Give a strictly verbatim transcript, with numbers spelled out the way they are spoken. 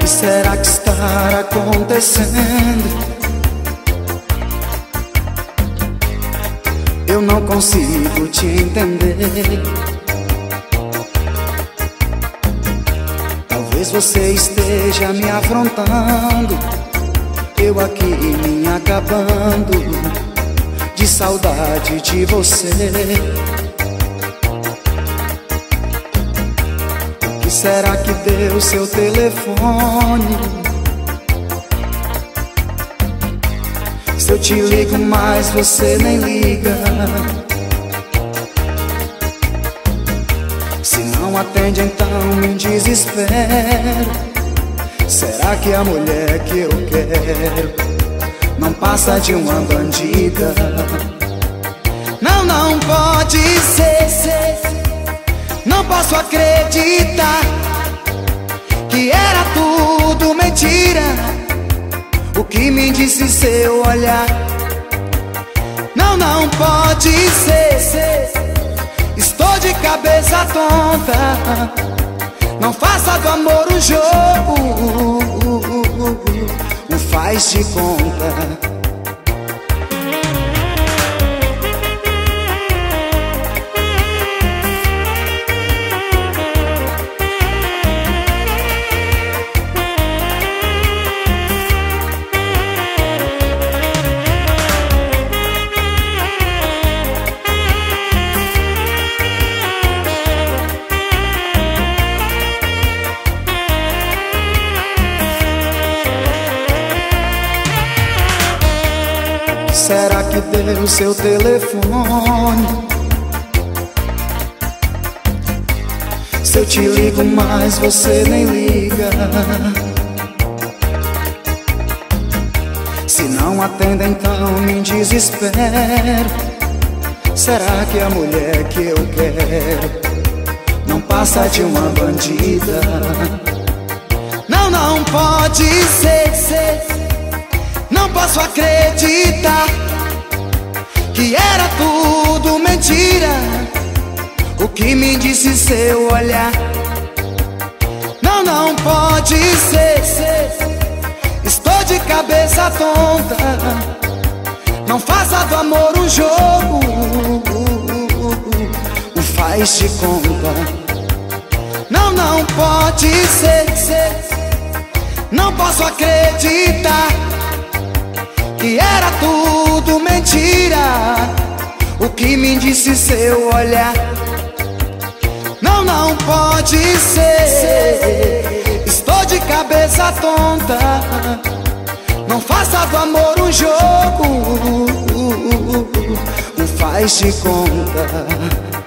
será que está acontecendo? Eu não consigo te entender. Talvez você esteja me afrontando, eu aqui me acabando de saudade de você. O que será que deu seu telefone? Se eu te ligo mais você nem liga. Se não atende então me desespero. Será que a mulher que eu quero não passa de uma bandida? Não, não pode ser. Não posso acreditar que era tudo mentira o que me disse seu olhar. Não, não pode ser. Estou de cabeça tonta. Não faça do amor um jogo, um faz de conta. Será que deu seu telefone? Se eu te ligo mais você nem liga. Se não atende então me desespero. Será que a mulher que eu quero não passa de uma bandida? Não, não pode ser. Não posso acreditar que era tudo mentira o que me disse seu olhar. Não, não pode ser. Estou de cabeça tonta. Não faça do amor um jogo, um faz de conta. Não, não pode ser. Não posso acreditar que era tudo mentira o que me disse seu olhar. Não, não pode ser. Estou de cabeça tonta. Não faça do amor um jogo, um faz de conta.